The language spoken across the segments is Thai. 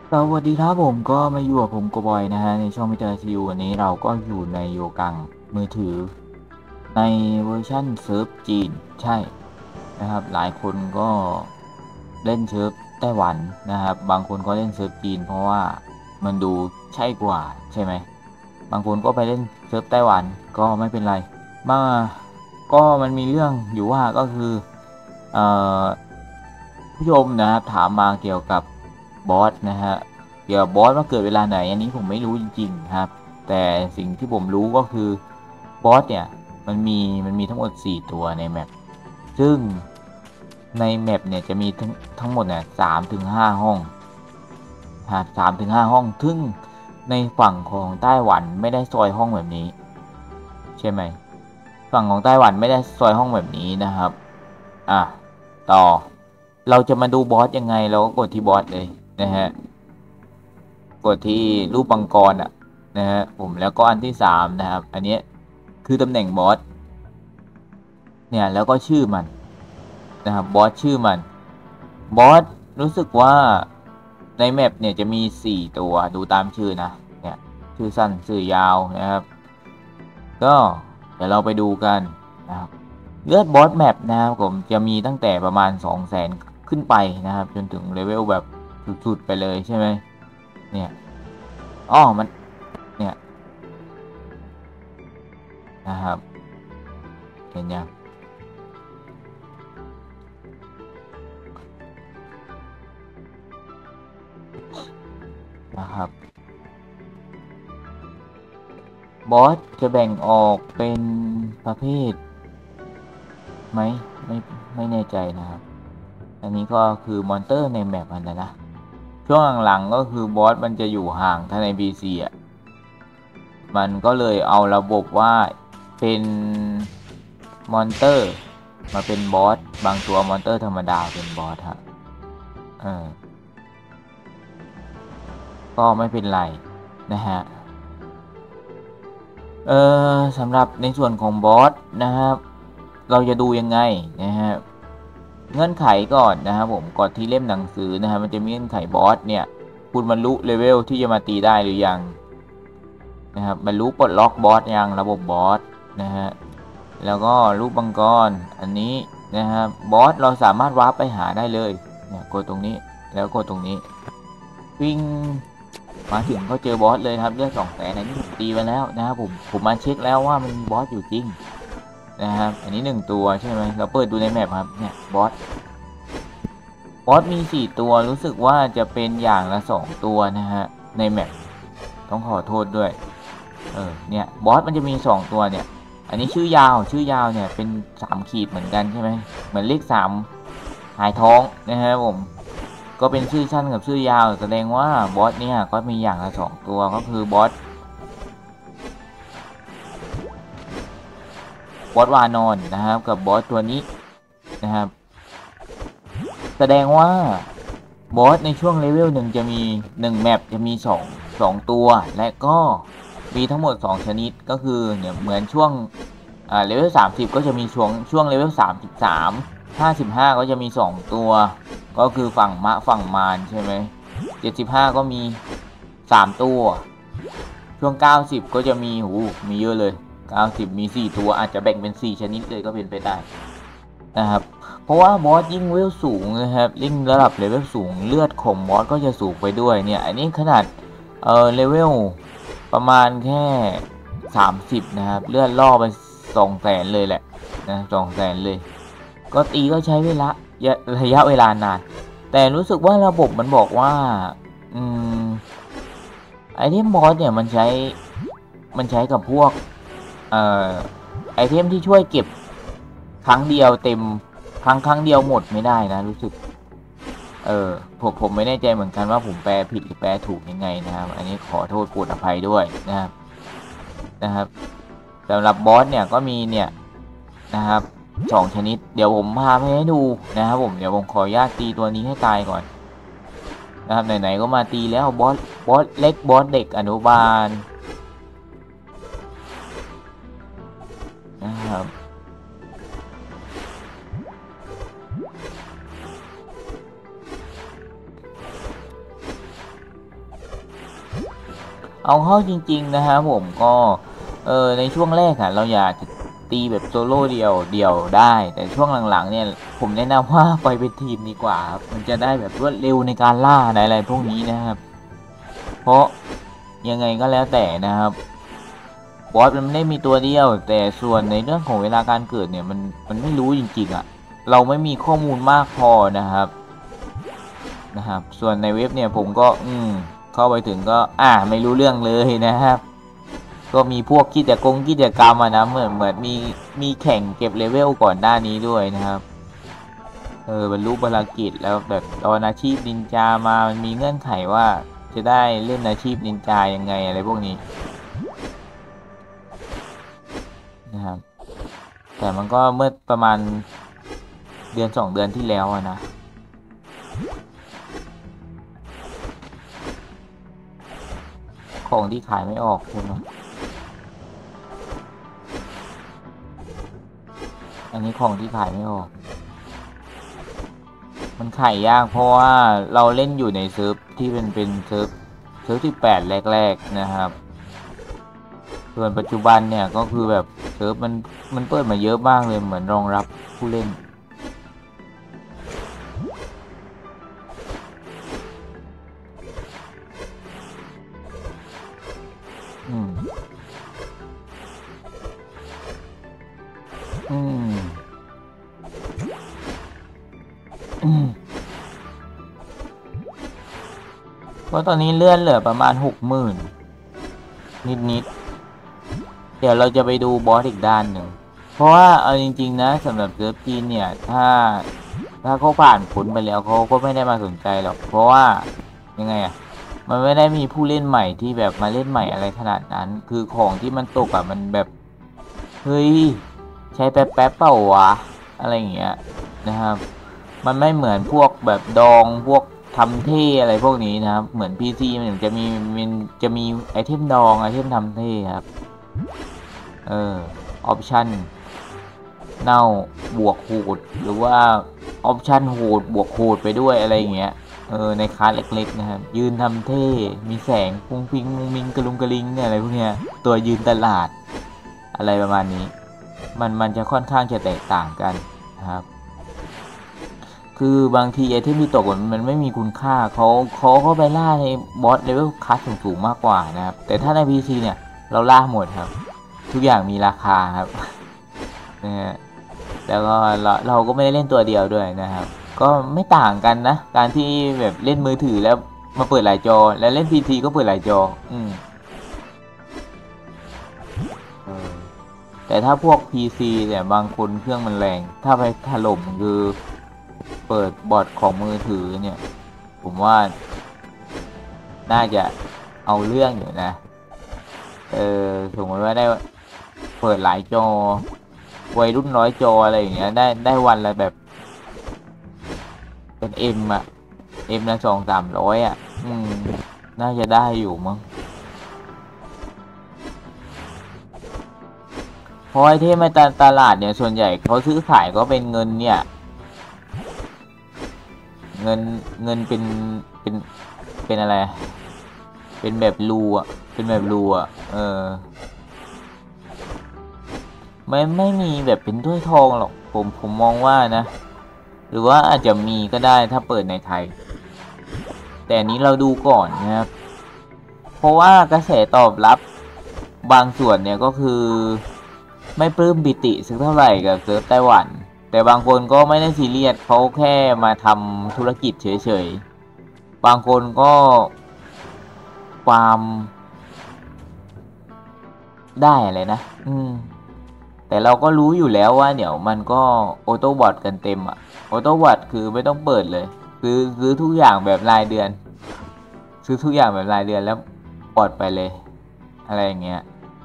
สวัสดีครับผมก็มาอยู่กับผมโกบอยนะฮะในช่องมิเตอร์ซีวันนี้เราก็อยู่ในโยกังมือถือในเวอร์ชั่นเซิร์ฟจีนใช่นะครับหลายคนก็เล่นเซิร์ฟไต้หวันนะครับบางคนก็เล่นเซิร์ฟจีนเพราะว่ามันดูใช่กว่าใช่ไหมบางคนก็ไปเล่นเซิร์ฟไต้หวันก็ไม่เป็นไรมาก็มันมีเรื่องอยู่ว่าก็คือเอ่อผู้ชมนะครับถามมาเกี่ยวกับบอสนะฮะ เกี่ยวกับบอสว่าเกิดเวลาไหนอันนี้ผมไม่รู้จริงๆครับแต่สิ่งที่ผมรู้ก็คือบอสเนี่ยมันมีทั้งหมด4ตัวในแมปซึ่งในแมปเนี่ยจะมีทั้งหมดเนี่ย3 ถึง 5 ห้องครับ3 ถึง 5 ห้องซึ่งในฝั่งของไต้หวันไม่ได้ซอยห้องแบบนี้ใช่ไหมฝั่งของไต้หวันไม่ได้ซอยห้องแบบนี้นะครับอ่ะต่อเราจะมาดูบอสยังไงเราก็กดที่บอสเลยนะฮะ กดที่รูปมังกรอ่ะนะฮะผมแล้วก็อันที่3นะครับอันนี้คือตำแหน่งบอสเนี่ยแล้วก็ชื่อมันนะครับบอสชื่อมันบอสรู้สึกว่าในแมปเนี่ยจะมี4 ตัวดูตามชื่อนะเนี่ยชื่อสั้นชื่อยาวนะครับก็เดี๋ยวเราไปดูกันนะครับเลือดบอสแมปนะครับผมจะมีตั้งแต่ประมาณ200,000ขึ้นไปนะครับจนถึงเลเวลแบบสุดๆไปเลยใช่ไหมเนี่ยอ้อมันเนี่ย นะครับเห็นยังนะครับบอสจะแบ่งออกเป็นประเภทไหมไม่ไม่แน่ใจนะครับอันนี้ก็คือมอนเตอร์ในแมปอันนั้นนะช่วงหลังๆก็คือบอสมันจะอยู่ห่างถ้าใน BC อ่ะมันก็เลยเอาระบบว่าเป็นมอนเตอร์มาเป็นบอสบางตัวมอนเตอร์ธรรมดาเป็นบอสฮะเออก็ไม่เป็นไรนะฮะ สำหรับในส่วนของบอสนะครับเราจะดูยังไงนะฮะเงื่อนไขก่อนนะครับผมก่อนที่เล่มหนังสือนะฮะมันจะมีเงื่อนไขบอสเนี่ยคุณบรรลุเลเวลที่จะมาตีได้หรือยังนะครับบรรลุปลดล็อกบอสยังระบบบอสนะฮะแล้วก็รูปมังกรอันนี้นะครับบอสเราสามารถวาร์ปไปหาได้เลยเนี่ยกดตรงนี้แล้วกดตรงนี้วิ่ง มาถึงก็เจอบอสเลยครับเลือด200,000อันนี้ผมตีไปแล้วนะครับผมมาเช็คแล้วว่ามันมีบอสอยู่จริงนะครับอันนี้1 ตัวใช่ไหมเราเปิดดูในแมปครับเนี่ยบอสมี4 ตัวรู้สึกว่าจะเป็นอย่างละ2 ตัวนะฮะในแมปต้องขอโทษด้วยเนี่ยบอสมันจะมี2 ตัวเนี่ยอันนี้ชื่อยาวเนี่ยเป็น3 ขีดเหมือนกันใช่ไหมเหมือนเลข3หายท้องนะฮะผม ก็เป็นชื่อสั้นกับชื่อยาวแสดงว่าบอสเนี่ยก็มีอย่างละ2 ตัวก็คือบอสวานอนนะครับกับบอสตัวนี้นะครับแสดงว่าบอสในช่วงเลเวล1จะมี1แมปจะมี2 ตัวและก็มีทั้งหมด2 ชนิดก็คือเนี่ยเหมือนช่วงเลเวล30ก็จะมีช่วงเลเวล33 55ก็จะมี2 ตัวก็คือฝั่งมะฝั่งมารใช่ไหม75ก็มี3 ตัวช่วง90ก็จะมีมีเยอะเลย90มี4 ตัวอาจจะแบ่งเป็น4 ชนิดเลยก็เป็นไปได้นะครับเพราะว่าบอสยิ่งเลเวลสูงนะครับยิ่งระดับเลเวลสูงเลือดของบอสก็จะสูงไปด้วยเนี่ยอันนี้ขนาดเลเวลประมาณแค่30นะครับเลือดล่อไป200,000เลยแหละนะ200,000เลยก็ตีก็ใช้ระยะเวลานานแต่รู้สึกว่าระบบมันบอกว่าอืมไอเทมบอสเนี่ยมันใช้กับพวกเอ่อไอเทมที่ช่วยเก็บครั้งเดียวเต็มครั้งเดียวหมดไม่ได้นะรู้สึกเออผมไม่แน่ใจเหมือนกันว่าผมแปลผิดหรือแปลถูกยังไงนะครับอันนี้ขอโทษโปรดอภัยด้วยนะครับสำหรับบอสเนี่ยก็มีเนี่ยนะครับ2 ชนิดเดี๋ยวผมพาไปให้ดูนะครับผมเดี๋ยวผมขออนุญาตตีตัวนี้ให้ตายก่อนนะครับไหนๆก็มาตีแล้วบอสเล็กบอสเด็กอนุบาลนะครับเอาเข้าจริงๆนะฮะผมก็ในช่วงแรกอะเราอยากจะตีแบบโซโล่เดียวได้แต่ช่วงหลังๆเนี่ยผมแนะนำว่าไปเป็นทีมดีกว่าครับมันจะได้แบบรวดเร็วในการล่าอะไรพวกนี้นะครับเพราะยังไงก็แล้วแต่นะครับบอสมันไม่ได้มีตัวเดียวแต่ส่วนในเรื่องของเวลาการเกิดเนี่ยมันไม่รู้จริงๆอะเราไม่มีข้อมูลมากพอนะครับส่วนในเว็บเนี่ยผมก็เข้าไปถึงก็ไม่รู้เรื่องเลยนะครับก็มีพวกกิจกรรมนะเหมือนมีแข่งเก็บเลเวลก่อนหน้านี้ด้วยนะครับบรรลุภารกิจแล้วแบบตอนอาชีพนินจามามันมีเงื่อนไขว่าจะได้เล่นอาชีพนินจายังไงอะไรพวกนี้นะครับแต่มันก็เมื่อประมาณเดือน2 เดือนที่แล้วนะของที่ขายไม่ออกใช่ไหมอันนี้ของที่ขายไม่ออกมันขายยากเพราะว่าเราเล่นอยู่ในเซิร์ฟที่เป็นเซิร์ฟที่8แรกๆนะครับส่วนปัจจุบันเนี่ยก็คือแบบเซิร์ฟมันเปิดมาเยอะมากเลยเหมือนรองรับผู้เล่นอืมอืมเพราะตอนนี้เลื่อนเหลือประมาณ60,000นิดเดี๋ยวเราจะไปดูบอสอีกด้านหนึ่งเพราะว่าเอาจริงๆนะสำหรับเซิร์ฟจีนเนี่ยถ้าเขาผ่านผลไปแล้วเขาก็ไม่ได้มาสนใจหรอกเพราะว่ายังไงมันไม่ได้มีผู้เล่นใหม่ที่แบบมาเล่นใหม่อะไรขนาดนั้นคือของที่มันตกมันแบบเฮ้ยใช้แป๊บเปล่าวะอะไรอย่างเงี้ยนะครับมันไม่เหมือนพวกแบบดองพวกทำเท่อะไรพวกนี้นะครับเหมือน PC มันจะมีไอเทมดองไอเทมทำเท่ครับออปชั่นเน่าบวกโหดหรือว่าออปชั่นโหดบวกโหดไปด้วยอะไรอย่างเงี้ยในคลาสเล็กๆนะครับยืนทำเท่มีแสงฟุ้งฟิ้งมุงมิงกระลุงกระลิงเนี่ยอะไรพวกเนี้ยตัวยืนตลาดอะไรประมาณนี้มันจะค่อนข้างจะแตกต่างกันนะครับคือบางทีไอเทมที่ตกมันไม่มีคุณค่าเขาไปล่าในบอสเลเวลคัสสูงๆมากกว่านะครับแต่ถ้าใน PC เนี่ยเราล่าหมดครับทุกอย่างมีราคาครับนะฮะแล้วก็เราก็ไม่ได้เล่นตัวเดียวด้วยนะครับก็ไม่ต่างกันนะการที่แบบเล่นมือถือแล้วมาเปิดหลายจอแล้วเล่น PC ก็เปิดหลายจอเออแต่ถ้าพวก PC เนี่ยบางคนเครื่องมันแรงถ้าไปถล่มคือเปิดบอทของมือถือเนี่ยผมว่าน่าจะเอาเรื่องอยู่นะสมมติว่าได้เปิดหลายจอวัยรุ่น100 จออะไรอย่างเงี้ยได้วันละแบบเป็นเอ็มละ200-300น่าจะได้อยู่มั้งเพราะไอ้ที่มาตลาดเนี่ยส่วนใหญ่เขาซื้อขายก็เป็นเงินเนี่ยเงินเงินเป็นเป็นอะไรเป็นแบบรูเป็นแบบรูไม่มีแบบเป็นถ้วยทองหรอกผมมองว่านะหรือว่าอาจจะมีก็ได้ถ้าเปิดในไทยแต่อันนี้เราดูก่อนนะครับเพราะว่ากระแสตอบรับบางส่วนเนี่ยก็คือไม่ปลื้มปิติสักเท่าไหร่กับเซิร์ฟไต้หวันแต่บางคนก็ไม่ได้ซีเรียสเขาแค่มาทำธุรกิจเฉยๆบางคนก็ความได้อะไรนะแต่เราก็รู้อยู่แล้วว่าเดี๋ยวมันก็ออโต้บอทกันเต็มออโต้บอทคือไม่ต้องเปิดเลยซื้อทุกอย่างแบบรายเดือนซื้อทุกอย่างแบบรายเดือนแล้วบอทไปเลยอะไรอย่างเงี้ย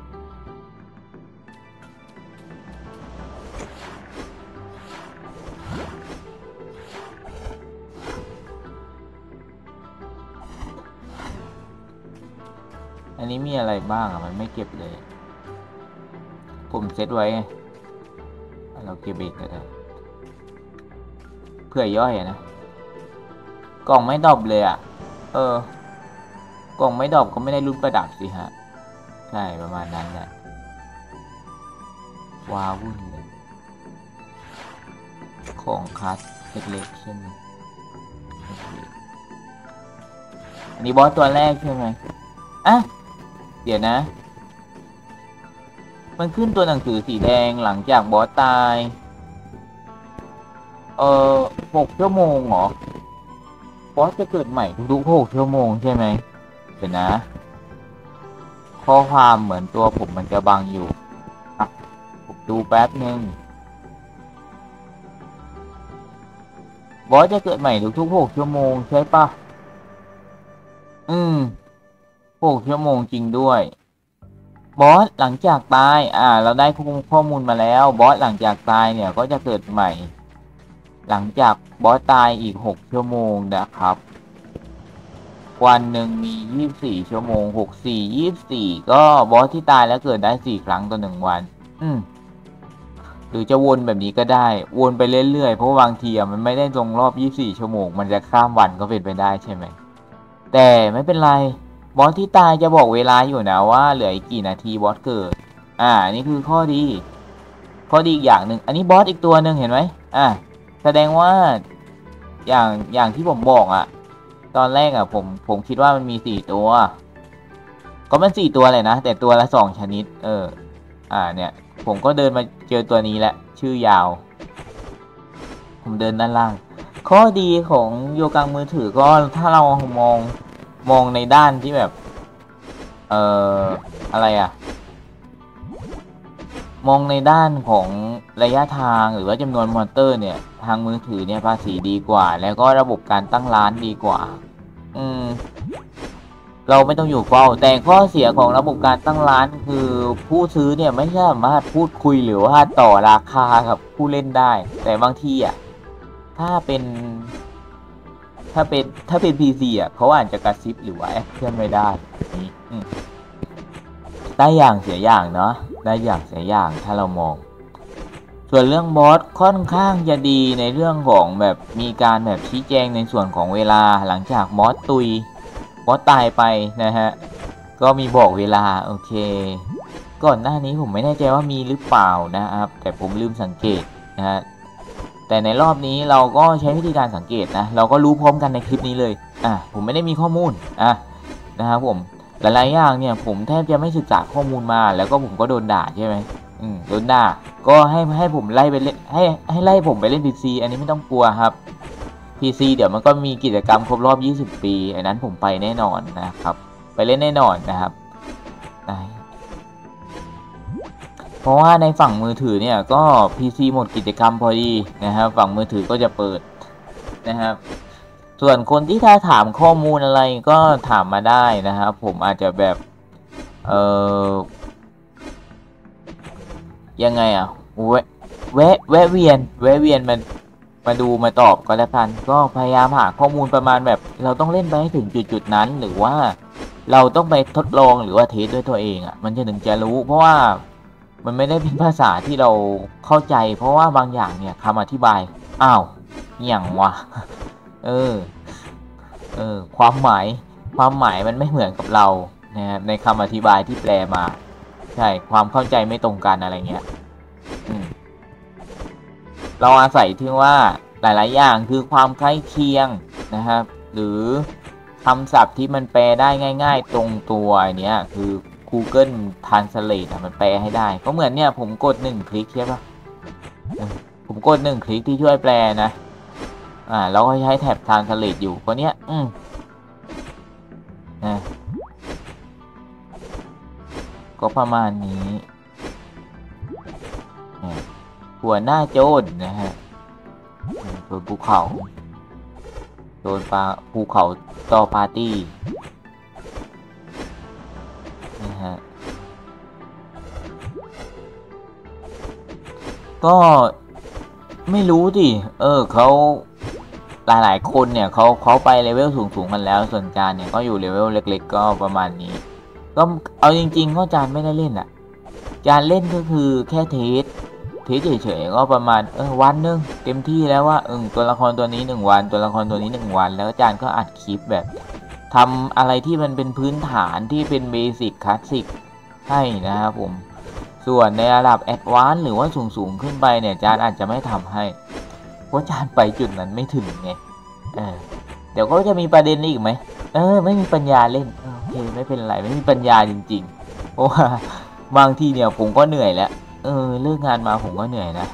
อันนี้มีอะไรบ้างมันไม่เก็บเลยผมเซตไว้ไงเราเก็บอีกก็ได้เพื่อย่อยนะกล่องไม่ตอบเลยเออกล่องไม่ดรอปก็ไม่ได้รุ่นประดับสิฮะใช่ประมาณนั้นแหละว้าวุ่นเลยของคัสเล็กๆใช่ไหมอันนี้บอสตัวแรกใช่ไหมอ่ะเดี๋ยวนะ มันขึ้นตัวหนังสือสีแดงหลังจากบอสตาย6 ชั่วโมงเหรอบอสจะเกิดใหม่ทุกๆ6 ชั่วโมงใช่ไหมเดี๋ยวนะข้อความเหมือนตัวผมมันจะบังอยู่ผมดูแป๊บนึงบอสจะเกิดใหม่ทุกๆ6 ชั่วโมงใช่ปะ6 ชั่วโมงจริงด้วยบอสหลังจากตายเราได้ข้อมูลมาแล้วบอสหลังจากตายเนี่ยก็จะเกิดใหม่หลังจากบอสตายอีก6 ชั่วโมงนะครับวันหนึ่งมี24 ชั่วโมง24ก็บอสที่ตายแล้วเกิดได้4 ครั้งต่อ1 วันหรือจะวนแบบนี้ก็ได้วนไปเรื่อยๆเพราะบางทีมันไม่ได้ตรงรอบ24 ชั่วโมงมันจะข้ามวันก็เป็นไปได้ใช่ไหมแต่ไม่เป็นไรบอสที่ตายจะบอกเวลาอยู่นะว่าเหลืออีกกี่นาทีบอสเกิดนี่คือข้อดีอีกอย่างหนึ่งอันนี้บอสอีกตัวหนึ่งเห็นไหมแสดงว่าอย่างที่ผมบอกตอนแรกผมคิดว่ามันมี4 ตัวก็มัน4 ตัวเลยนะแต่ตัวละ2 ชนิดเนี่ยผมก็เดินมาเจอตัวนี้แหละชื่อยาวผมเดินด้านล่างข้อดีของโยกังมือถือก็ถ้าเรามองในด้านที่แบบอะไรมองในด้านของระยะทางหรือว่าจำนวนมอนเตอร์เนี่ยทางมือถือเนี่ยภาษีดีกว่าแล้วก็ระบบการตั้งร้านดีกว่าเราไม่ต้องอยู่เฝ้าแต่ข้อเสียของระบบการตั้งร้านคือผู้ซื้อเนี่ยไม่สามารถพูดคุยหรือว่าต่อราคากับผู้เล่นได้แต่บางทีถ้าเป็นPC เขาอาจจะกระซิบหรือว่าแอคชั่นไม่ได้นี่ได้อย่างเสียอย่างเนาะได้อย่างเสียอย่างถ้าเรามองส่วนเรื่องบอสค่อนข้างจะดีในเรื่องของแบบมีการแบบชี้แจงในส่วนของเวลาหลังจากบอสตายไปนะฮะก็มีบอกเวลาโอเคก่อนหน้านี้ผมไม่แน่ใจว่ามีหรือเปล่านะครับแต่ผมลืมสังเกตนะฮะแต่ในรอบนี้เราก็ใช้วิธีการสังเกตนะเราก็รู้พร้อมกันในคลิปนี้เลยผมไม่ได้มีข้อมูลนะครับผมหลายๆอย่างเนี่ยผมแทบจะไม่ศึกษาข้อมูลมาแล้วก็ผมก็โดนด่าใช่ไหมโดนด่าก็ให้ผมไล่ไปเล่นให้ไล่ผมไปเล่น PC อันนี้ไม่ต้องกลัวครับ PC เดี๋ยวมันก็มีกิจกรรมครบรอบ20 ปีอันนั้นผมไปแน่นอนนะครับไปเล่นแน่นอนนะครับเพราะว่าในฝั่งมือถือเนี่ยก็ PC หมดกิจกรรมพอดีนะครับฝั่งมือถือก็จะเปิดนะครับส่วนคนที่ถ้าถามข้อมูลอะไรก็ถามมาได้นะครับผมอาจจะแบบยังไงแวะเวียนมาดูมาตอบก็แล้วกันก็พยายามหาข้อมูลประมาณแบบเราต้องเล่นไปให้ถึงจุดนั้นหรือว่าเราต้องไปทดลองหรือว่าเทสด้วยตัวเองมันจะถึงจะรู้เพราะว่ามันไม่ได้เป็นภาษาที่เราเข้าใจเพราะว่าบางอย่างเนี่ยคำอธิบายอย่างวะความหมายมันไม่เหมือนกับเรานะครับในคำอธิบายที่แปลมาใช่ความเข้าใจไม่ตรงกันอะไรเงี้ยเราอาศัยที่ว่าหลายๆอย่างคือความใกล้เคียงนะครับหรือคำศัพท์ที่มันแปลได้ง่ายๆตรงตัวเนี้ยคือ Google Translate มันแปลให้ได้ก็เหมือนเนี่ยผมกด1 คลิกใช่ปะผมกด1 คลิกที่ช่วยแปลนะแล้วก็ใช้แท็บ Translate อยู่ก็เนี้ยก็ประมาณนี้หัวหน้าโจรนะฮะโดนภูเขาต่อปาร์ตี้นะฮะก็ไม่รู้ดิเขาหลายคนเนี่ยเขาไปเลเวลสูงกันแล้วส่วนจานเนี่ยก็อยู่เลเวลเล็กๆก็ประมาณนี้ก็เอาจริงๆก็จานไม่ได้เล่นจานเล่นก็คือแค่เทสเฉยๆก็ประมาณวันนึงเต็มที่แล้วว่าตัวละครตัวนี้1 วันตัวละครตัวนี้1 วันแล้วอาจารย์ก็อัดคลิปแบบทำอะไรที่มันเป็นพื้นฐานที่เป็นเบสิกคลาสสิกให้นะครับผมส่วนในระดับแอดวานซ์หรือว่าสูงขึ้นไปเนี่ยจานอาจจะไม่ทำให้เพราะจานไปจุดนั้นไม่ถึงไงเดี๋ยวก็จะมีประเด็นอีกไหมไม่มีปัญญาเล่นโอเคไม่เป็นไรไม่มีปัญญาจริงๆเพราะว่าบางทีเนี่ยผมก็เหนื่อยแล้วเลิกงานมาผมก็เหนื่อยนะ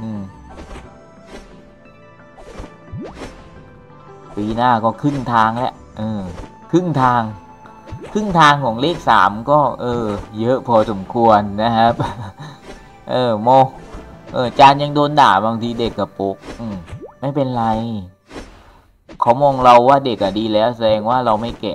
ปีหน้าก็ครึ่งทางแล้วครึ่งทางของเลข3ก็เยอะพอสมควรนะครับโมจานยังโดนด่าบางทีเด็กกับโป๊กไม่เป็นไรเขามองเราว่าเด็กอะดีแล้วแสดงว่าเราไม่แก่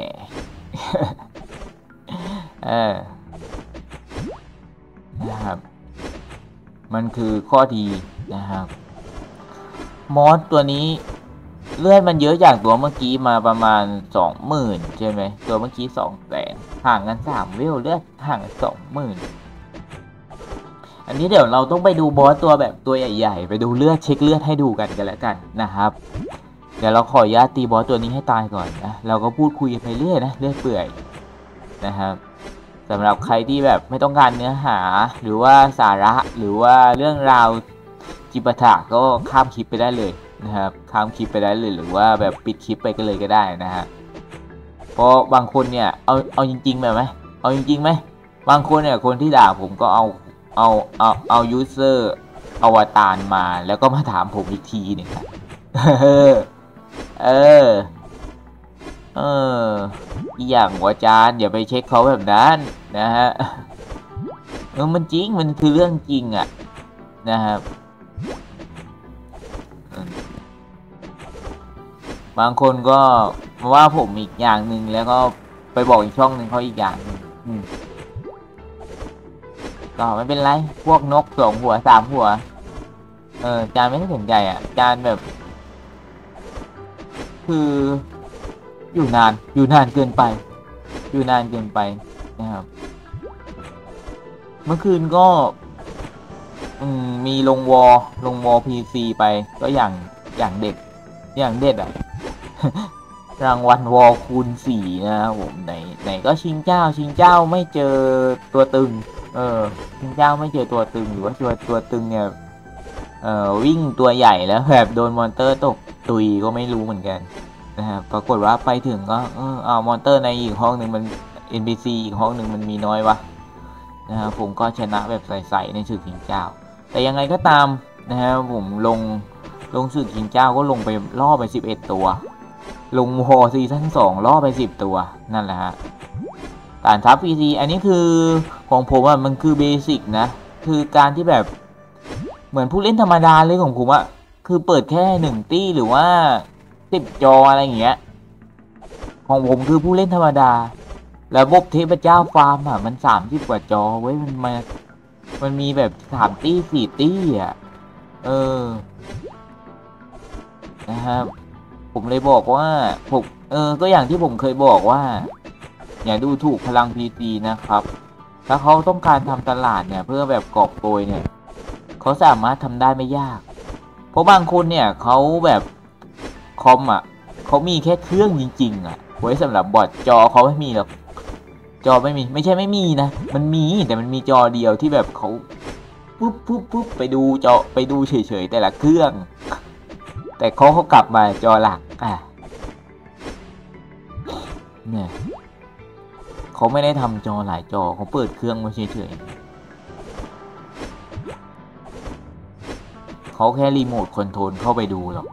นะครับมันคือข้อดีนะครับมอสตัวนี้เลือดมันเยอะจากตัวเมื่อกี้มาประมาณ 20,000 ใช่ไหมตัวเมื่อกี้200,000ห่างกัน3 เวลเลือดห่างกัน 20,000 อันนี้เดี๋ยวเราต้องไปดูบอสตัวแบบตัวใหญ่ๆไปดูเลือดเช็คเลือดให้ดูกันแล้วกันนะครับเดี๋ยวเราขออนุญาตตีบอสตัวนี้ให้ตายก่อนนะเราก็พูดคุยไปเรื่อยนะเรื่อยเปื่อยนะครับสำหรับใครที่แบบไม่ต้องการเนื้อหาหรือว่าสาระหรือว่าเรื่องราวจิปาถะก็ข้ามคลิปไปได้เลยนะครับข้ามคลิปไปได้เลยหรือว่าแบบปิดคลิปไปก็เลยก็ได้นะฮะเพราะบางคนเนี่ยเอาจริงๆแบบไหมเอาจริงๆไหมบางคนเนี่ยคนที่ด่าผมก็เอายูเซอร์อวตารมาแล้วก็มาถามผมอีกทีเนี่ยอย่างหัวจานอย่าไปเช็คเขาแบบนั้นนะฮะมันจริงมันคือเรื่องจริงอ่ะนะครับบางคนก็มาว่าผมอีกอย่างหนึ่งแล้วก็ไปบอกอีกช่องหนึ่งเขาอีกอย่างหนึ่งก็ไม่เป็นไรพวกนก2 หัว 3 หัวจานไม่ได้สนใจอ่ะจานแบบคืออยู่นานเกินไปนะครับเมื่อคืนก็มีลงวอ PC ไปก็อย่างเด็ดอ่ะ รางวัลวอคูณ 4นะครับผมไหนก็ชิงเจ้าไม่เจอตัวตึงชิงเจ้าไม่เจอตัวตึงหรือว่าตัวตึงเนี่ยวิ่งตัวใหญ่แล้วแบบโดนมอนเตอร์ตกตุยก็ไม่รู้เหมือนกันนะครับปรากฏว่าไปถึงก็มอนเตอร์ในอีกห้องหนึ่งมัน NPC อีกห้องหนึ่งมันมีน้อยวะนะครับผมก็ชนะแบบใสๆในศึกชิงเจ้าแต่ยังไงก็ตามนะครับผมลงศึกชิงเจ้าก็ลงไปล่อไป11 ตัวลงวอซีซั่น2ล่อไป10 ตัวนั่นแหละฮะฐานทัพ PC อันนี้คือของผมอ่ะมันคือเบสิกนะคือการที่แบบเหมือนผู้เล่นธรรมดาเลยของผมอ่ะคือเปิดแค่1 ตี้หรือว่า10 จออะไรอย่างเงี้ยของผมคือผู้เล่นธรรมดาระบบเทพเจ้าฟาร์มอ่ะมัน30 กว่าจอเว้ยมันมีแบบ3 ตี้ 4 ตี้อ่ะนะครับผมเลยบอกว่าผมก็อย่างที่ผมเคยบอกว่าอย่าดูถูกพลัง PC นะครับถ้าเขาต้องการทำตลาดเนี่ยเพื่อแบบกอบโกยเนี่ยเขาสามารถทำได้ไม่ยากเพราะบางคนเนี่ยเขาแบบคอมอ่ะเขามีแค่เครื่องจริงๆอ่ะไว้สำหรับบอทจอเขาไม่มีหรอกจอไม่ใช่ไม่มีนะมันมีแต่มันมีจอเดียวที่แบบเขาปุ๊บไปดูจอไปดูเฉยๆแต่ละเครื่องแต่เขากลับมาจอหลักเนี่ยเขาไม่ได้ทำจอหลายจอเขาเปิดเครื่องมาเฉยๆเขาแค่รีโมทคอนโทรลเข้าไปดูหรอก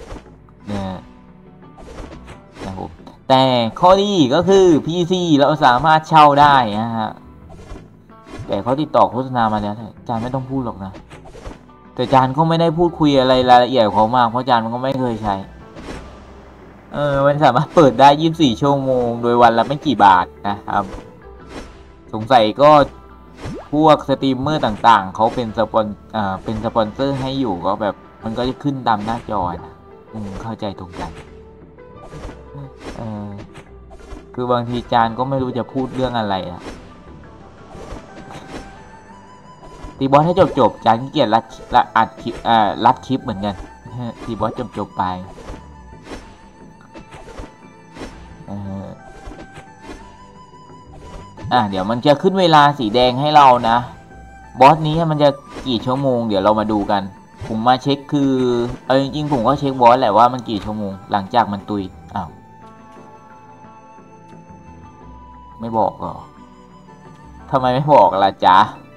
นะครับแต่ข้อดีก็คือ PC เราสามารถเช่าได้นะฮะแต่เขาติดต่อโฆษณามาแล้วจานไม่ต้องพูดหรอกนะแต่จานก็ไม่ได้พูดคุยอะไรรายละเอียดของมากเพราะจานมันก็ไม่เคยใช้มันสามารถเปิดได้24 ชั่วโมงโดยวันละไม่กี่บาทนะครับสงสัยก็พวกสตรีมเมอร์ต่างๆเขาเป็นสปอนเซอร์ให้อยู่ก็แบบมันก็จะขึ้นตามหน้าจอนะเข้าใจตรงกันคือบางทีจานก็ไม่รู้จะพูดเรื่องอะไรอะตีบอสให้จบจานขี้เกียจอัดคลิปรัดคลิปเหมือนกันตีบอสจบไปเดี๋ยวมันจะขึ้นเวลาสีแดงให้เรานะบอสนี้มันจะกี่ชั่วโมงเดี๋ยวเรามาดูกันผมมาเช็คคือจริงๆผมก็เช็คบอสแหละว่ามันกี่ชั่วโมงหลังจากมันตุยไม่บอกหรอทำไมไม่บอกล่ะจ๊ะ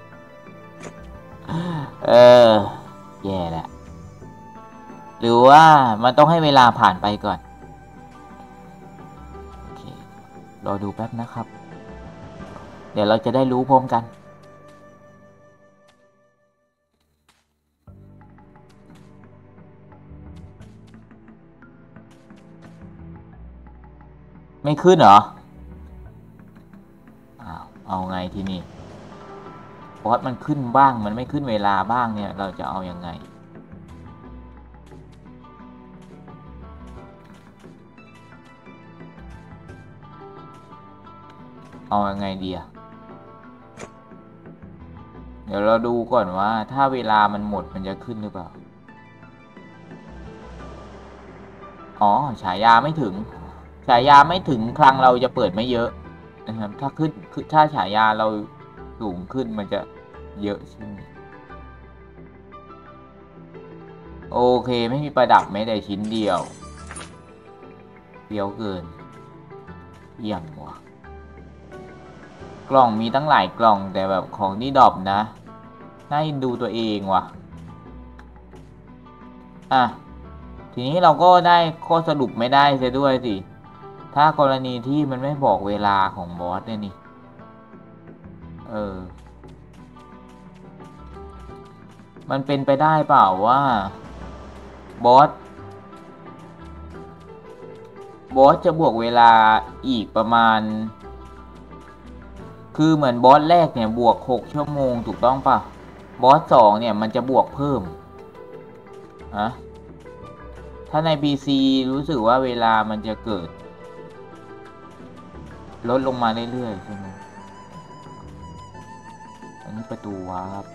แย่แหละหรือว่ามันต้องให้เวลาผ่านไปก่อนโอเครอดูแป๊บนะครับเดี๋ยวเราจะได้รู้พร้อมกันไม่ขึ้นเหรอเอาไงทีนี้บอสมันขึ้นบ้างมันไม่ขึ้นเวลาบ้างเนี่ยเราจะเอายังไงเอายังไงดีอะเดี๋ยวเราดูก่อนว่าถ้าเวลามันหมดมันจะขึ้นหรือเปล่าฉายาไม่ถึงฉายาไม่ถึงครั้งเราจะเปิดไม่เยอะนะครับถ้าฉายาเราสูงขึ้นมันจะเยอะใช่ไหมโอเคไม่มีประดับแม้แต่ชิ้นเดียวเปรี้ยวเกินเยี่ยมว่ะกล่องมีตั้งหลายกล่องแต่แบบของนี่ดรอปนะน่าดูตัวเองว่ะทีนี้เราก็ได้ข้อสรุปไม่ได้ซะด้วยสิถ้ากรณีที่มันไม่บอกเวลาของบอสเนี่ยนี่มันเป็นไปได้เปล่าว่าบอสจะบวกเวลาอีกประมาณคือเหมือนบอสแรกเนี่ยบวก6 ชั่วโมงถูกต้องป่ะบอส2เนี่ยมันจะบวกเพิ่มถ้าใน PC รู้สึกว่าเวลามันจะเกิดลดลงมาเรื่อยๆใช่ไหมอันนี้ประตูวาร์ป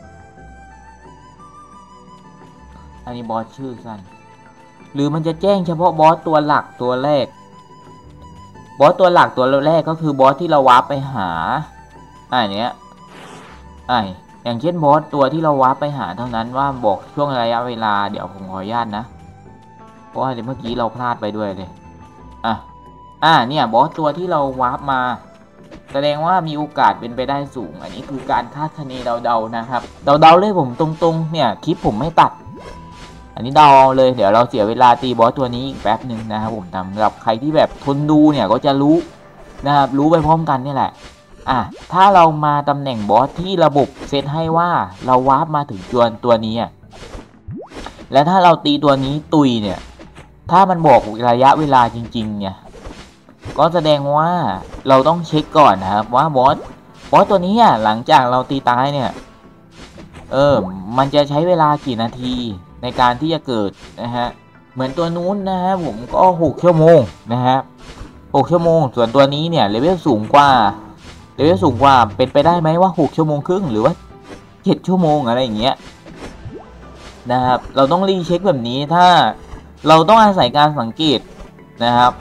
อันนี้บอสชื่อสั้นหรือมันจะแจ้งเฉพาะบอสตัวหลักตัวแรกบอสตัวหลักตัวแรกก็คือบอสที่เราวาร์ปไปหาเนี้ยอย่างเช่นบอสตัวที่เราวาร์ปไปหาเท่านั้นว่าบอกช่วงระยะเวลาเดี๋ยวผมขออนุญาตนะเพราะว่าเมื่อกี้เราพลาดไปด้วยเลยเนี่ยบอสตัวที่เราวาร์ปมาแสดงว่ามีโอกาสเป็นไปได้สูงอันนี้คือการคาดคะเนเดาๆนะครับเดาเลยผมตรงๆเนี่ยคลิปผมไม่ตัดอันนี้เดาเลยเดี๋ยวเราเสียเวลาตีบอสตัวนี้อีกแป๊บหนึ่งนะครับผมสำหรับใครที่แบบทนดูเนี่ยก็จะรู้นะครับรู้ไปพร้อมกันนี่แหละถ้าเรามาตำแหน่งบอสที่ระบบเซตให้ว่าเราวาร์ปมาถึงตัวนี้และถ้าเราตีตัวนี้ตุยเนี่ยถ้ามันบอกระยะเวลาจริงๆเนี่ยก็แสดงว่าเราต้องเช็คก่อนนะครับว่าบอสตัวนี้หลังจากเราตีตายเนี่ยมันจะใช้เวลากี่นาทีในการที่จะเกิดนะฮะเหมือนตัวนู้นนะฮะผมก็6 ชั่วโมงนะฮะ6 ชั่วโมงส่วนตัวนี้เนี่ยเลเวลสูงกว่าเป็นไปได้ไหมว่า6 ชั่วโมงครึ่งหรือว่า7 ชั่วโมงอะไรอย่างเงี้ยนะครับเราต้องรีเช็คแบบนี้ถ้าเราต้องอาศัยการสังเกตนะครับ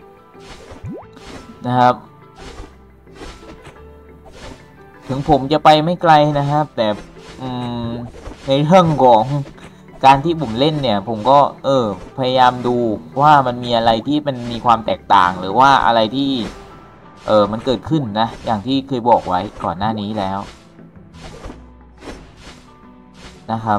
ถึงผมจะไปไม่ไกลนะครับแต่ในเรื่องของการที่ผมเล่นเนี่ยผมก็พยายามดูว่ามันมีอะไรที่มันมีความแตกต่างหรือว่าอะไรที่มันเกิดขึ้นนะอย่างที่เคยบอกไว้ก่อนหน้านี้แล้วนะครับ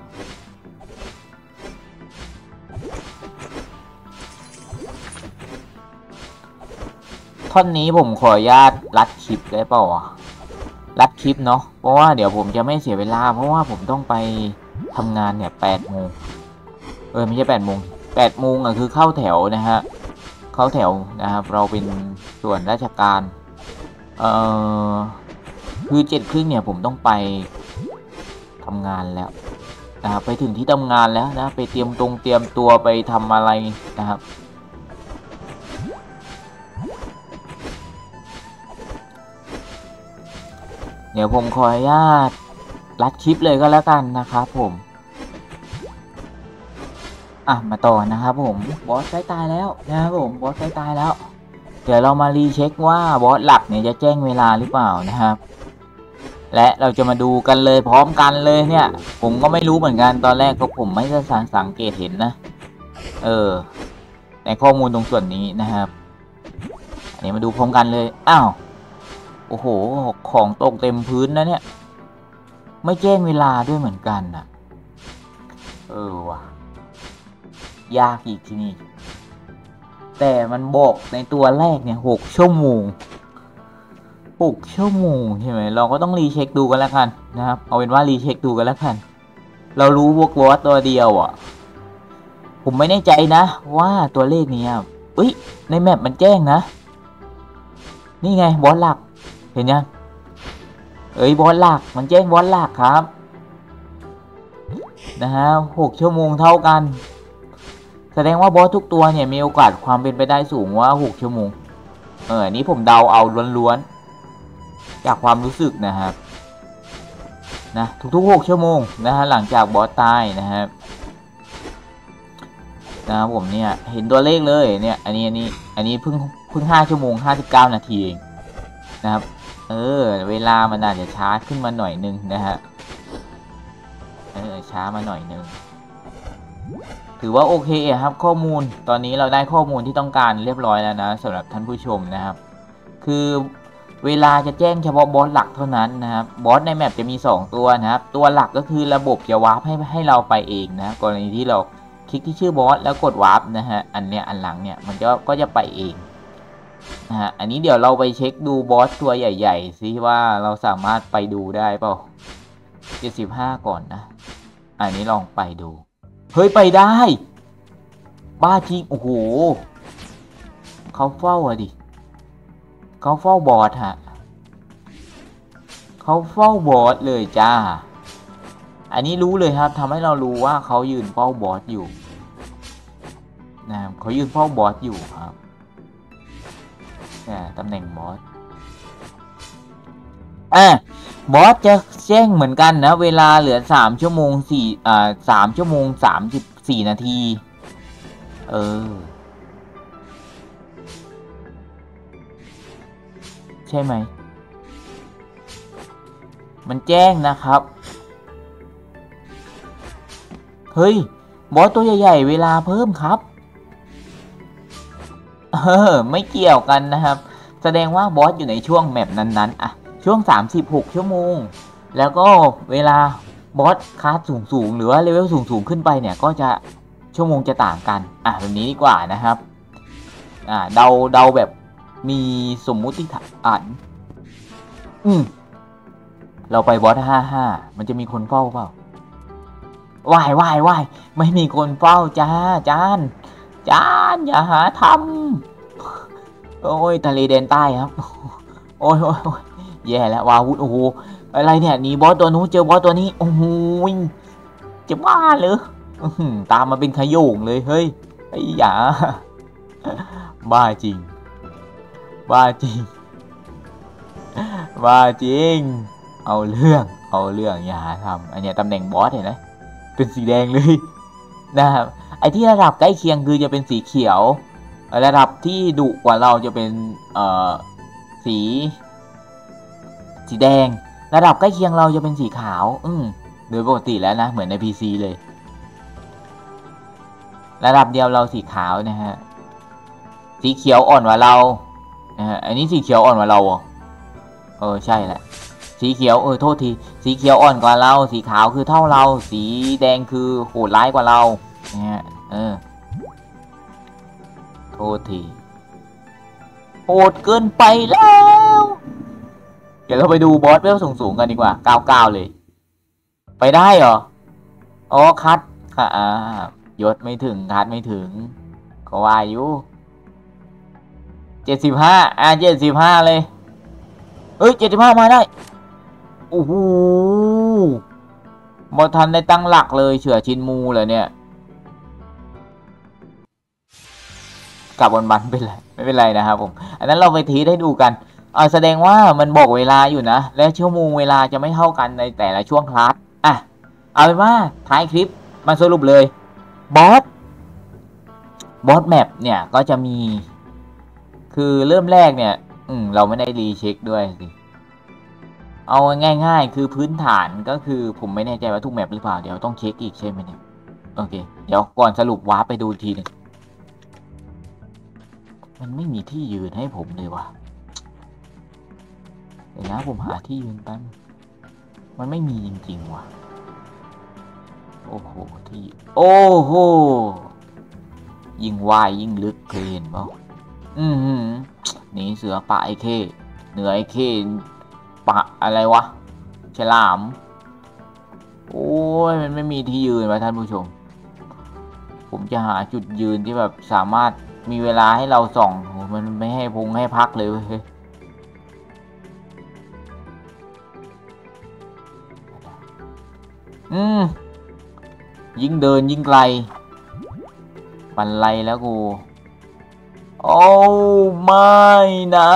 ท่อนนี้ผมขออนุญาตรัดคลิปได้เปล่ารัดคลิปเนาะเพราะว่าเดี๋ยวผมจะไม่เสียเวลาเพราะว่าผมต้องไปทำงานเนี่ย8 โมงไม่ใช่8 โมง8 โมงคือเข้าแถวนะฮะเข้าแถวนะครับเราเป็นส่วนราชการคือ7 ครึ่งเนี่ยผมต้องไปทำงานแล้วนะครับไปถึงที่ทำงานแล้วนะไปเตรียมตัวไปทำอะไรนะครับเดี๋ยวผมขออนุญาตรัดคลิปเลยก็แล้วกันนะครับผมมาต่อนะครับผมบอสใกล้ตายแล้วนะครับผมบอสใกล้ตายแล้วเดี๋ยวเรามารีเช็คว่าบอสหลักเนี่ยจะแจ้งเวลาหรือเปล่านะครับและเราจะมาดูกันเลยพร้อมกันเลยเนี่ยผมก็ไม่รู้เหมือนกันตอนแรกก็ผมไม่ได้สังเกตเห็นนะในข้อมูลตรงส่วนนี้นะครับอันนี้มาดูพร้อมกันเลยอ้าวโอ้โหของตกเต็มพื้นนะเนี่ยไม่แจ้งเวลาด้วยเหมือนกันนะว่ะยากอีกทีนี้แต่มันบอกในตัวแรกเนี่ย6 ชั่วโมงใช่ไหมเราก็ต้องรีเช็คดูกันแล้วกันนะครับเอาเป็นว่ารีเช็คดูกันแล้วกันเรารู้พวกบอสตัวเดียวอ่ะผมไม่แน่ใจนะว่าตัวเลขนี้ในแมปมันแจ้งนะนี่ไงบอสหลักเห็นยังบอสหลักมันแจ้งบอสหลักครับนะฮะ6 ชั่วโมงเท่ากันแสดงว่าบอสทุกตัวเนี่ยมีโอกาสความเป็นไปได้สูงว่า6 ชั่วโมงอันนี้ผมเดาเอาล้วนๆจากความรู้สึกนะครับนะทุกๆ6 ชั่วโมงนะฮะหลังจากบอสตายนะครับผมเนี่ยเห็นตัวเลขเลยเนี่ยอันนี้เพิ่ง5 ชั่วโมง 59 นาทีเองนะครับเวลามันอาจจะช้าขึ้นมาหน่อยนึงนะฮะช้ามาหน่อยนึงถือว่าโอเคครับข้อมูลตอนนี้เราได้ข้อมูลที่ต้องการเรียบร้อยแล้วนะสำหรับท่านผู้ชมนะครับคือเวลาจะแจ้งเฉพาะบอสหลักเท่านั้นนะครับบอสในแมปจะมี2 ตัวนะครับตัวหลักก็คือระบบจะวาร์ปให้เราไปเองนะกรณีที่เราคลิกที่ชื่อบอสแล้วกดวาร์ปนะฮะอันหลังเนี่ยมันก็จะไปเองนะฮะอันนี้เดี๋ยวเราไปเช็คดูบอสตัวใหญ่ๆซิว่าเราสามารถไปดูได้เปล่า75ก่อนนะอันนี้ลองไปดูเฮ้ยไปได้บ้าจริงโอ้โหเขาเฝ้าดิเขาเฝ้าบอสฮะเขาเฝ้าบอสเลยจ้าอันนี้รู้เลยครับทำให้เรารู้ว่าเขายืนเฝ้าบอสอยู่นะเขายืนเฝ้าบอสอยู่ครับตำแหน่งบอสบอสจะแจ้งเหมือนกันนะเวลาเหลือ3 ชั่วโมง3 ชั่วโมง 34 นาทีใช่ไหมมันแจ้งนะครับเฮ้ยบอสตัวใหญ่ๆเวลาเพิ่มครับไม่เกี่ยวกันนะครับแสดงว่าบอสอยู่ในช่วงแมปนั้นๆช่วง36 ชั่วโมงแล้วก็เวลาบอสคลาสสูงหรือว่าเลเวลสูงขึ้นไปเนี่ยก็จะชั่วโมงจะต่างกันแบบนี้ดีกว่านะครับเดาแบบมีสมมุติฐานเราไปบอส55มันจะมีคนเฝ้าเปล่าว่ายไม่มีคนเฝ้าจ้าจานอย่าหาทำโอ้ยทะเลแดนใต้ครับโอ้ยแย่แล้ววาวุธโอ้โหอะไรเนี่ยหนีบอสตัวนู้นเจอบอสตัวนี้โอ้โหจะบ้าเหรอตามมาเป็นขโยงเลยเฮ้ยไอ้หยาบ้าจริงบ้าจริงเอาเรื่องอย่าหาทำอันนี้ตำแหน่งบอสเห็นไหมเป็นสีแดงเลยนะครับไอ้ที่ระดับใกล้เคียงคือจะเป็นสีเขียวระดับที่ดุกว่าเราจะเป็นสีแดงระดับใกล้เคียงเราจะเป็นสีขาวโดยปกติแล้วนะเหมือนใน PC เลยระดับเดียวเราสีขาวนะฮะสีเขียวอ่อนกว่าเราอันนี้สีเขียวอ่อนกว่าเราใช่แหละสีเขียวโทษทีสีเขียวอ่อนกว่าเราสีขาวคือเท่าเราสีแดงคือโหดร้ายกว่าเราเนี่ยโทษทีโหดเกินไปแล้วเดี๋ยวเราไปดูบอสเวลสูงกันดีกว่า99เลยไปได้เหรอคัดค่ะยศไม่ถึงคัดไม่ถึงก็ว่าอยู่75 75เลย75มาได้โอ้โหบอทันได้ตั้งหลักเลยเฉื่อยชินมูเลยเนี่ยกลับบนบันเป็นไรไม่เป็นไรนะครับผมอันนั้นเราไปทีได้ดูกันแสดงว่ามันบอกเวลาอยู่นะและชั่วโมงเวลาจะไม่เท่ากันในแต่ละช่วงคลาสเอาเป็นว่าท้ายคลิปมาสรุปเลยบอสแมปเนี่ยก็จะมีคือเริ่มแรกเนี่ยเราไม่ได้รีเช็คด้วยสิเอาง่ายๆคือพื้นฐานก็คือผมไม่แน่ใจว่าทุกแมปหรือเปล่าเดี๋ยวต้องเช็คอีกใช่ไหมเนี่ยโอเคเดี๋ยวก่อนสรุปวาร์ปไปดูทีหนึ่งมันไม่มีที่ยืนให้ผมเลยวะเดี๋ยวนะผมหาที่ยืนแป๊บมันไม่มีจริงๆว่ะโอ้โหที่โอ้โหยิ่งวายยิ่งลึกเคยเห็นเปล่าหนีเสือป่าไอ้เข้เหนือไอ้เข้ปะอะไรวะฉลามโอ้ยมันไม่มีที่ยืนวะท่านผู้ชมผมจะหาจุดยืนที่แบบสามารถมีเวลาให้เราส่องมันไม่ให้พุงให้พักเลยเว้ยยิ่งเดินยิ่งไกลปันไลแล้วกูโอ้ไม่นะ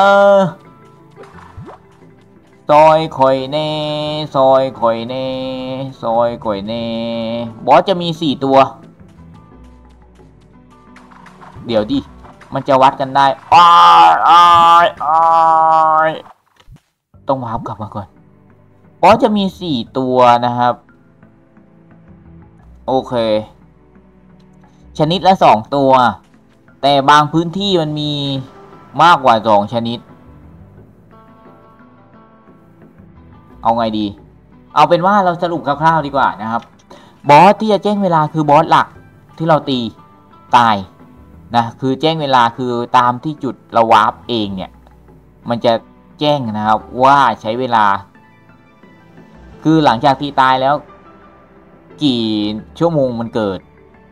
ซอยข่อยเน่ซอยข่อยเน่ซอยข่อยเน่บอสจะมี4 ตัวเดี๋ยวดิมันจะวัดกันได้ต้องวาร์ปกลับมาก่อนบอสจะมี4 ตัวนะครับโอเคชนิดละ2 ตัวแต่บางพื้นที่มันมีมากกว่า2 ชนิดเอาไงดีเอาเป็นว่าเราสรุปคร่าวๆดีกว่านะครับบอสที่จะแจ้งเวลาคือบอสหลักที่เราตีตายนะคือแจ้งเวลาคือตามที่จุดเราวาร์ปเองเนี่ยมันจะแจ้งนะครับว่าใช้เวลาคือหลังจากตีตายแล้วกี่ชั่วโมงมันเกิด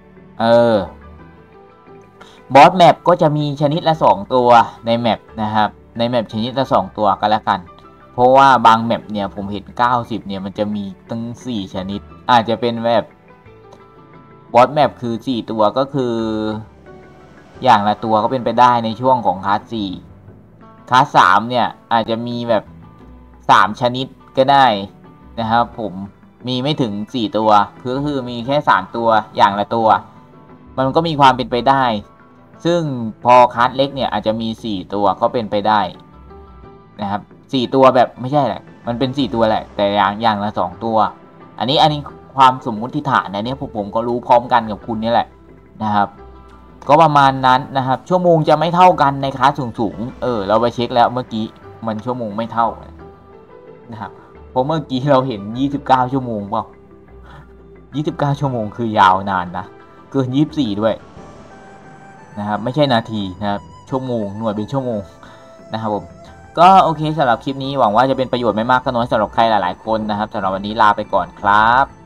บอสแมปก็จะมีชนิดละ2 ตัวในแมปนะครับในแมปชนิดละ2 ตัวก็แล้วกันเพราะว่าบางแมปเนี่ยผมเห็น90เนี่ยมันจะมีตั้ง4 ชนิดอาจจะเป็นแบบบอสแมปคือ4 ตัวก็คืออย่างละตัวก็เป็นไปได้ในช่วงของคลาส4คลาส3เนี่ยอาจจะมีแบบ3 ชนิดก็ได้นะครับผมมีไม่ถึง4 ตัวคือมีแค่3 ตัวอย่างละตัวมันก็มีความเป็นไปได้ซึ่งพอคลาสเล็กเนี่ยอาจจะมี4 ตัวก็เป็นไปได้นะครับ4 ตัวแบบไม่ใช่แหละมันเป็น4 ตัวแหละแต่อย่างละ2 ตัวอันนี้ความสมมุติฐานนะเนี่ยผมก็รู้พร้อมกันกับคุณนี่แหละนะครับก็ประมาณนั้นนะครับชั่วโมงจะไม่เท่ากันในคลาสสูงเราไปเช็คแล้วเมื่อกี้มันชั่วโมงไม่เท่านะครับเพราะเมื่อกี้เราเห็น29 ชั่วโมงเปล่า29 ชั่วโมงคือยาวนานนะเกิน24ด้วยนะครับไม่ใช่นาทีนะครับชั่วโมงหน่วยเป็นชั่วโมงนะครับผมก็โอเคสำหรับคลิปนี้หวังว่าจะเป็นประโยชน์ไม่มากก็น้อยสำหรับใครหลายๆคนนะครับสำหรับวันนี้ลาไปก่อนครับ